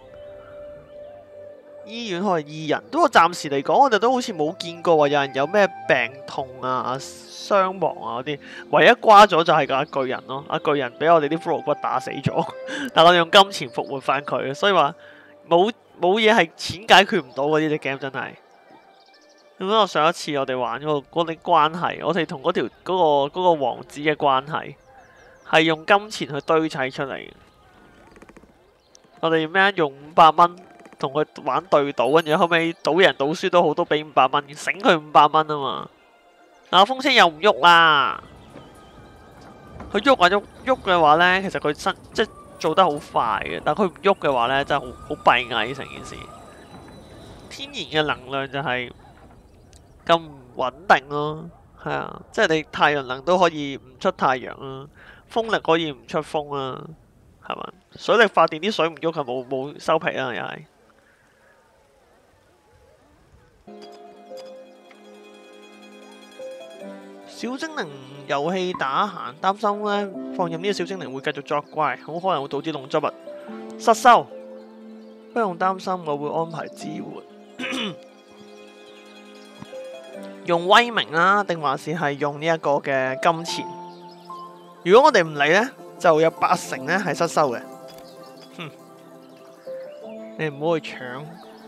醫院可以醫人，不過暫時嚟講，我哋都好似冇見過話有人有咩病痛啊、傷亡啊嗰啲。唯一瓜咗就係個阿巨人咯，阿巨人俾我哋啲骷髏骨打死咗，但我哋用金錢復活翻佢，所以話冇嘢係錢解決唔到嘅呢隻 game 真係。咁我上一次我哋玩嗰啲關係，我哋同嗰個王子嘅關係係用金錢去堆砌出嚟嘅。 我哋咩用500蚊同佢玩對賭，跟住後尾賭贏賭輸都好，都俾500蚊，醒佢500蚊啊嘛。嗱，風車又唔喐啦，佢喐啊喐嘅話呢，其實佢即係做得好快嘅，但係佢唔喐嘅話呢，真係好閉翳成件事。天然嘅能量就係咁唔穩定咯，係啊，即係你太陽能都可以唔出太陽啦，風力可以唔出風啦，係嘛？水力發電啲水唔喐係冇收皮啦，又係。小精靈遊戲打閒，擔心呢放任呢個小精靈會繼續作怪，好可能會導致農作物失收。不用擔心，我會安排支援。用威名啦，定還是係用呢一個嘅金錢？如果我哋唔理呢，就有80%呢係失收嘅。你唔好去搶。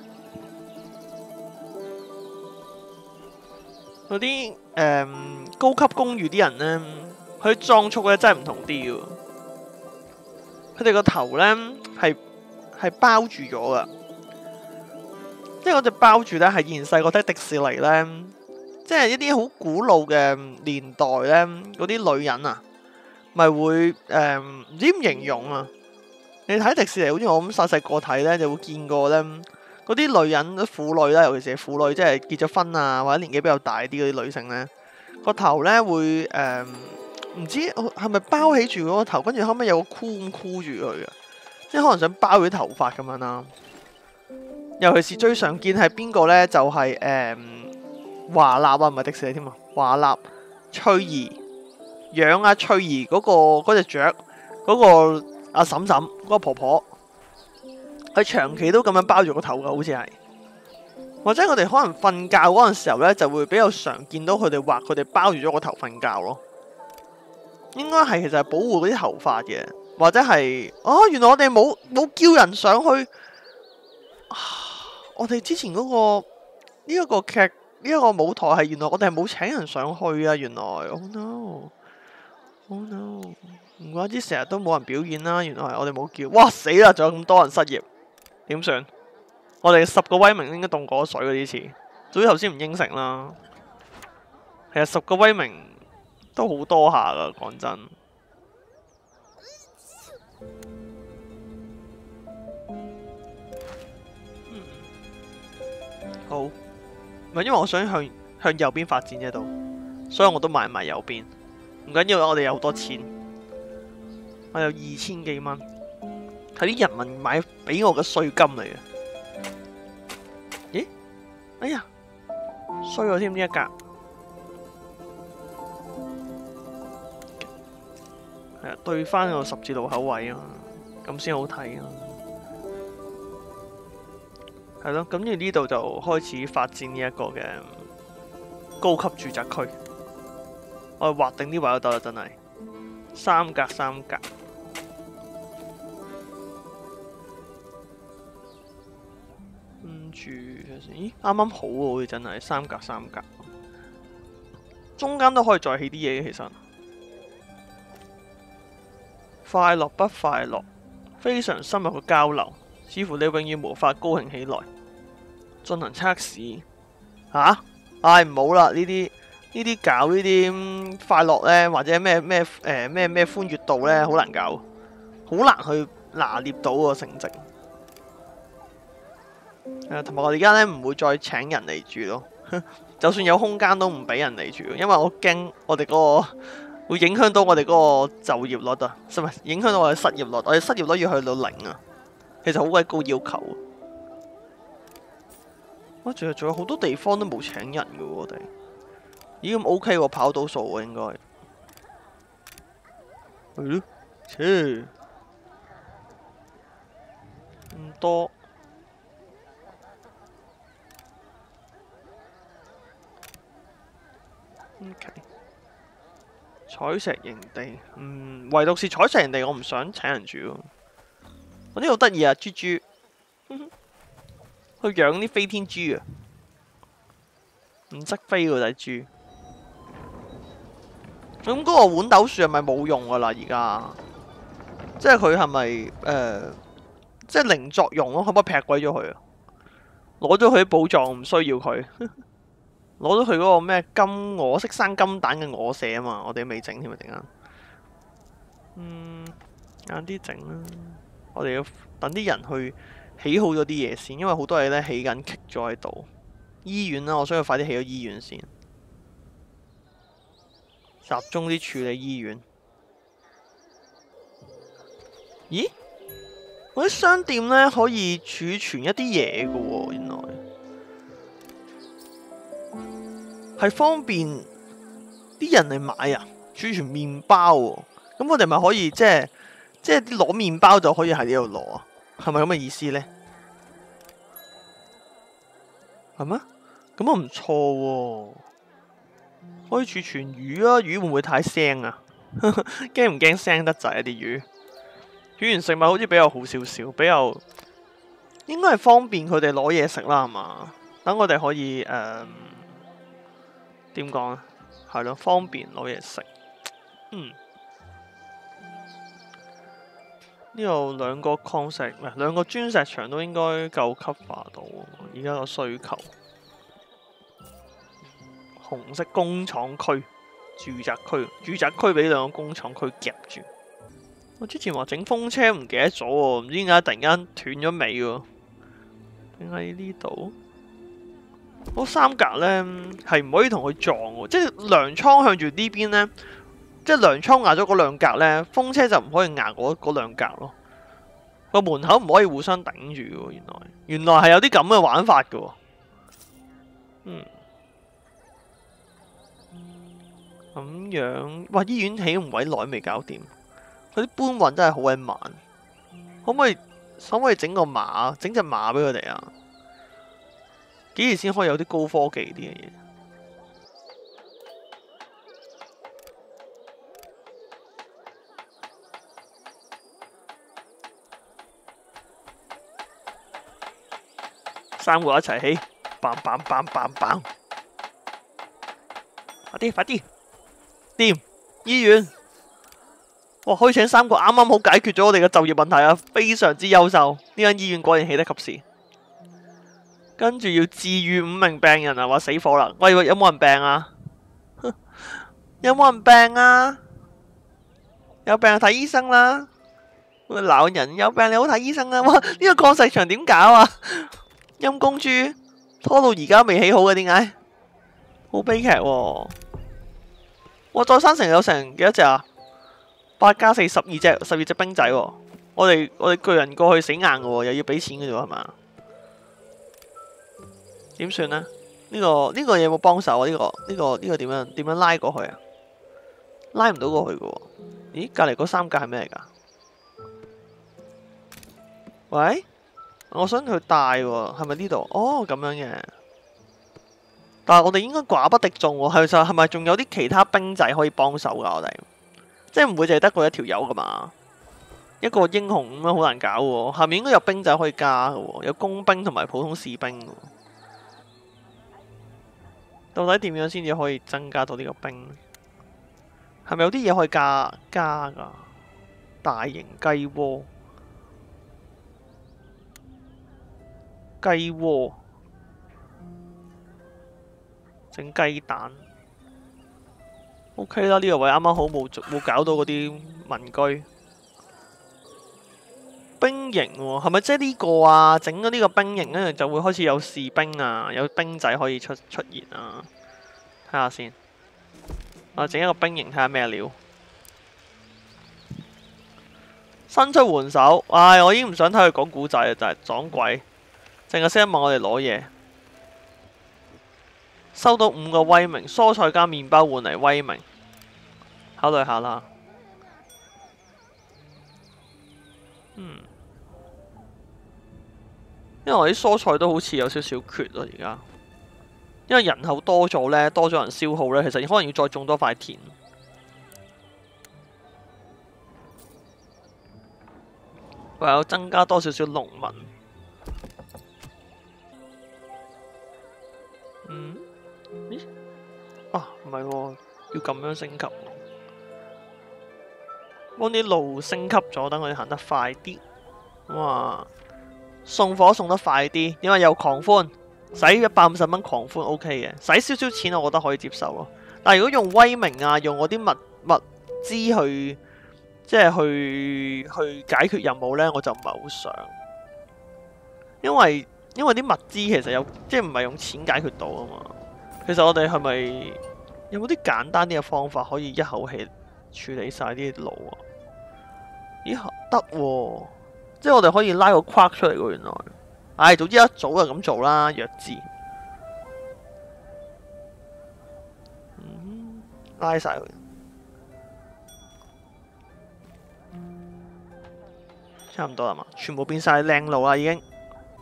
嗰啲高級公寓啲人呢，佢裝束咧真係唔同啲嘅。佢哋個頭呢係包住咗噶，即係嗰隻包住呢係以前細個睇迪士尼呢，即係一啲好古老嘅年代呢，嗰啲女人啊，咪會唔知點形容啊？你睇迪士尼好似我咁細個睇呢，就會見過呢。嗰啲女人、婦女啦，尤其是係婦女，即係結咗婚啊，或者年紀比較大啲嗰啲女性呢，個頭呢會唔知係咪包起住嗰個頭，跟住後尾有個箍咁箍住佢嘅，即係可能想包佢啲頭髮咁樣啦。尤其是最常見係邊個呢？就係華納啊，唔係迪士尼添啊，華納翠兒養阿翠兒嗰隻雀嗰個阿嬸嬸嗰個婆婆。佢長期都咁樣包住個頭㗎，好似係，或者佢哋可能瞓覺嗰陣時候呢，就會比較常見到佢哋畫佢哋包住咗個頭瞓覺咯。應該係其實係保護嗰啲頭髮嘅，或者係原來我哋冇叫人上去。我哋之前嗰個呢一個劇呢一個舞台係原來我哋係冇請人上去啊！原來，oh no，唔怪之成日都冇人表演啦。原來係我哋冇叫，哇死啦！仲有咁多人失業。點算？我哋10個威名應該凍過水嗰啲次，總之頭先唔應承啦。其實10個威名都好多下噶，講真。好，唔係因為我想向右邊發展啫度，所以我都買埋右邊。唔緊要，我哋有好多錢，我有2000幾蚊。係啲人民買俾我嘅稅金嚟嘅。咦？哎呀，衰咗添呢一格。係啊，對翻個十字路口位啊，咁先好睇啊。係咯，咁跟住呢度就開始發展呢一個嘅高級住宅區。我哋劃定啲位都得啦，真係3格3格。咦，啱啱好喎，好似真係3格3格，中間都可以再起啲嘢。其實快樂不快樂，非常深入嘅交流，似乎你永遠無法高興起來。進行測試吓，唔好啦，呢啲搞呢啲快樂呢，或者咩歡悅度呢，好難搞，好難去拿捏到個成績。同埋我哋而家咧唔會再請人嚟住咯，就算有空間都唔俾人嚟住，因為我驚我哋嗰個會影響到我哋嗰個就業率啊，係咪影響到我哋失業率？我哋失業率要去到0啊，其實好鬼高要求。哇，仲有好多地方都冇請人嘅喎，我哋咦咁 OK 喎，跑到數喎應該。係咯，切唔多。Okay. 採石營地，唯獨是採石營地，我唔想請人住喎。我呢度好得意啊，豬豬，去養啲飛天豬啊，唔識飛嗰隻豬。咁嗰個豌豆樹係咪冇用噶啦？而家，即係佢係咪即係零作用咯，可唔可以劈鬼咗佢啊？攞咗佢啲寶藏唔需要佢，攞咗佢嗰個咩金鵝識生金蛋嘅鵝舍啊嘛，我哋都未整添啊，陣間。晏啲整啦，我哋要等啲人去起好咗啲嘢先，因為好多嘢咧起緊棘咗喺度。醫院啦，我想要快啲起咗醫院先，集中啲處理醫院。咦？嗰啲商店咧可以儲存一啲嘢嘅喎，原來係方便啲人嚟買啊！儲存麵包喎，咁我哋咪可以即係攞麵包就可以喺呢度攞啊？係咪咁嘅意思呢？係咩？咁啊唔錯喎，可以儲存魚啊！魚會唔會太腥啊？驚唔驚腥得滯啊啲魚？儲完食物好似比較好少少，比較應該係方便佢哋攞嘢食啦，係嘛？等我哋可以點講啊？係咯，方便攞嘢食。呢度兩個礦石唔係兩個磚石牆都應該夠 cover 到。而家個需求，紅色工廠區、住宅區俾兩個工廠區夾住。我之前話整風車唔記得咗喎，唔知點解突然間斷咗尾喎。點解呢度嗰三格呢係唔可以同佢撞喎？即係糧倉向住呢邊呢，即係糧倉壓咗嗰兩格呢，風車就唔可以壓嗰兩格咯。個門口唔可以互相頂住嘅喎，原來係有啲咁嘅玩法嘅喎。咁樣哇！醫院起唔鬼耐未搞掂。佢啲搬運真係好鬼慢，可唔可以整個馬，整隻馬俾佢哋啊？幾時先可以有啲高科技啲嘅嘢？3個一齊起，bang bang bang bang bang，快啲，掂醫院。哇！可以請3個，啱啱好解決咗我哋嘅就業問題啊，非常之優秀。呢間醫院果然起得及時。跟住要治癒5名病人啊，話死火啦！喂，有冇人病啊？有冇人病啊？有病就睇醫生啦。鬧人有病你好睇醫生啊！哇！呢個礦石場點搞啊？陰公豬拖到而家未起好嘅，點解？好悲劇喎！哇！再生城有成幾多隻啊？8+4，12隻兵仔喎。我哋巨人過去死硬嘅喎，又要俾錢嘅啫喎，係嘛？點算呢？呢個有冇幫手啊？呢個點樣拉過去啊？拉唔到過去嘅喎。咦？隔離嗰3格係咩嚟㗎？喂？我想佢帶喎，係咪呢度？哦，咁樣嘅。但係我哋應該寡不敵眾喎，係咪仲有啲其他兵仔可以幫手㗎？我哋即係唔會淨係得佢一條友㗎嘛？一個英雄咁樣好難搞喎。下面應該有兵仔可以加嘅喎，有工兵同埋普通士兵嘅喎。到底點樣先至可以增加到呢個兵？係咪有啲嘢可以加㗎？大型雞窩。整雞蛋 OK 啦，呢個位啱啱好冇搞到嗰啲民居兵營喎，係咪即係呢個啊？整咗呢個兵營跟住就會開始有士兵啊，有兵仔可以出現啊！睇下先，我整一個兵營睇下咩料。伸出援手，唉！我已經唔想睇佢講古仔啊，就係撞鬼。淨係識得問我哋攞嘢，收到5個威名，蔬菜加麵包換嚟威名，考慮下啦。因為我啲蔬菜都好似有少少缺咯，而家，因為人口多咗呢，多咗人消耗呢，其實可能要再種多塊田。唯有增加多少少農民。咦？啊，唔係喎，要咁樣升級，幫啲路升級咗，等佢哋行得快啲。 哇！送貨送得快啲，因為又狂歡，使150蚊狂歡 OK 嘅，使少少錢我覺得可以接受咯。但係如果用威名啊，用嗰啲物資去即係去解決任務呢，我就唔係好想，因為啲物資其實有即係唔係用錢解決到啊嘛。其實我哋係咪有冇啲簡單啲嘅方法可以一口氣處理晒啲路啊？咦，得喎！即係我哋可以拉個框出嚟喎，原來。唉，早知一早就咁做啦，弱智。拉晒佢。差唔多啦嘛，全部變晒靚路啦已經。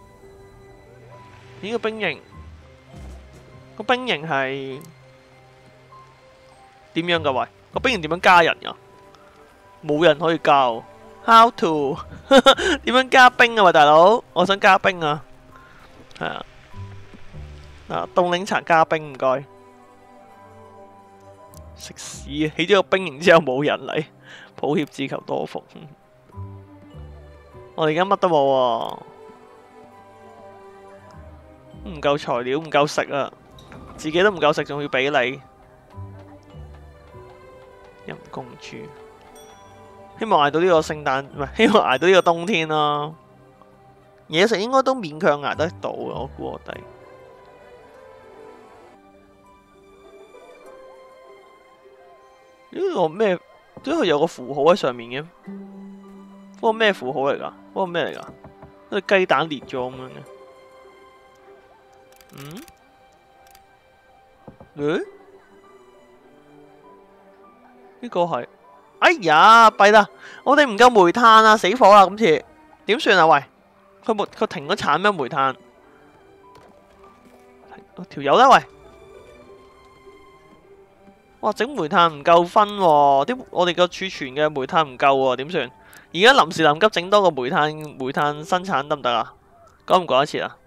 呢個兵營，個兵營係點樣噶？喂，個兵營點樣加人噶？冇人可以加喎。How to 點樣加兵啊？喂，大佬，我想加兵啊。係啊，凍檸茶加兵唔該。食屎啊！起咗個兵營之後冇人嚟，抱歉自求多福。我哋而家乜都冇喎，唔夠材料，唔夠食啊！自己都唔夠食，仲要俾你，陰公豬。希望捱到呢個聖誕，唔係希望捱到呢個冬天啦。嘢食應該都勉強捱得到嘅，我估我哋。呢個咩？點解佢有個符號喺上面嘅？嗰個咩符號嚟㗎？嗰個咩嚟㗎？好似雞蛋裂咗咁樣嘅。呢個係？哎呀，弊啦！我哋唔夠煤炭啊，死火啦！今次點算啊？喂，佢停咗產咩煤炭？條友呢？喂！哇！整煤炭唔夠分喎，我哋個儲存嘅煤炭唔夠喎，點算？而家臨時臨急整多個煤炭生產得唔得啊？講唔講得切啊？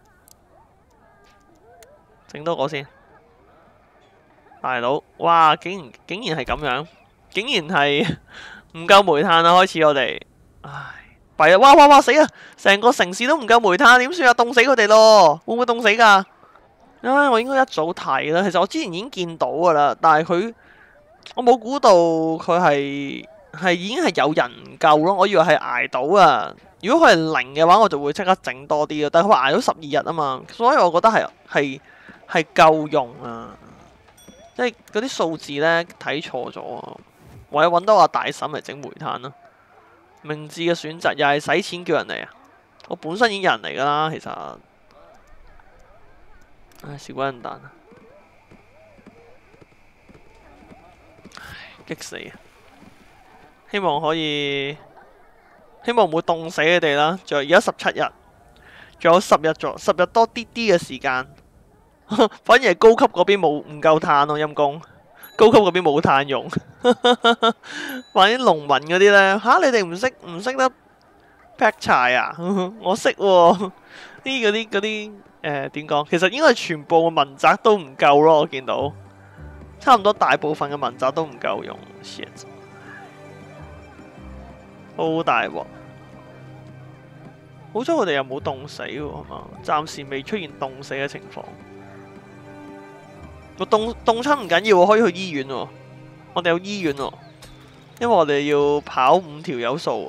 整多個先，大佬！哇！竟然係咁樣，竟然係唔夠煤炭啊！開始我哋，唉，弊啊！哇死啊！成個城市都唔夠煤炭，點算啊？凍死佢哋咯！會唔會凍死㗎？唉，我應該一早睇啦。其實我之前已經見到噶啦，但係我冇估到佢係已經係有人救咯。我以為係捱到啊。如果佢係零嘅話，我就會即刻整多啲咯。但係佢話捱到12日啊嘛，所以我覺得係夠用啊。即係嗰啲數字呢，睇錯咗啊。唯有揾到阿大嬸嚟整煤炭咯。明智嘅選擇又係使錢叫人嚟啊！我本身已經有人嚟噶啦，其實。唉，少鬼人彈啊！激死啊！希望唔會凍死你哋啦。仲有而家17日，仲有10日多啲嘅時間。反而係高級嗰邊唔夠炭咯，陰公。高級嗰邊冇炭用。反正農民嗰啲呢，你哋唔識得劈柴啊？我識喎。嗰啲。點講？其實應該係全部嘅民宅都唔夠咯，我見到差唔多大部分嘅民宅都唔夠用 ，shit， 好大鑊！好彩我哋又冇凍死喎，係嘛？暫時未出現凍死嘅情況。我凍親唔緊要，我可以去醫院喎。我哋有醫院喎，因為我哋要跑5條友數。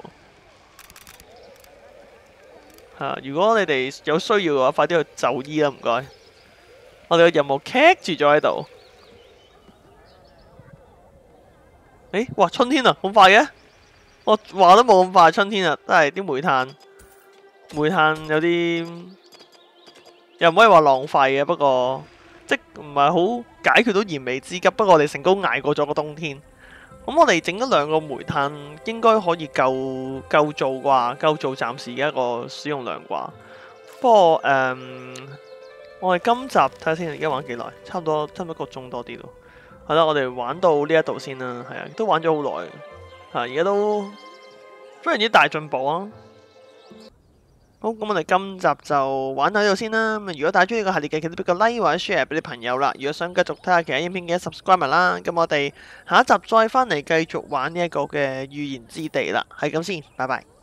如果你哋有需要嘅話，快啲去就醫啦，唔該。我哋嘅任務棘住咗喺度。哇！春天啊，咁快嘅？我話都冇咁快，春天啊，都係啲煤炭有啲又唔可以話浪費嘅，不過即唔係好解決到燃眉之急。不過我哋成功捱過咗個冬天。咁我哋整咗2個煤炭，應該可以夠做啩，夠做暫時嘅一個使用量啩。不過我哋今集睇下先，而家玩幾耐？差唔多1個鐘多啲咯。係啦，我哋玩到呢一度先啦。係啊，都玩咗好耐。而家都非常之大進步啊！好，咁我哋今集就玩到呢度先啦。咁如果大家中意個系列嘅，記得俾個 like 或者 share 俾啲朋友啦。如果想繼續睇下其他影片嘅 subscribe 埋啦。咁我哋下一集再返嚟繼續玩呢一個嘅預言之地啦。係咁先，拜拜。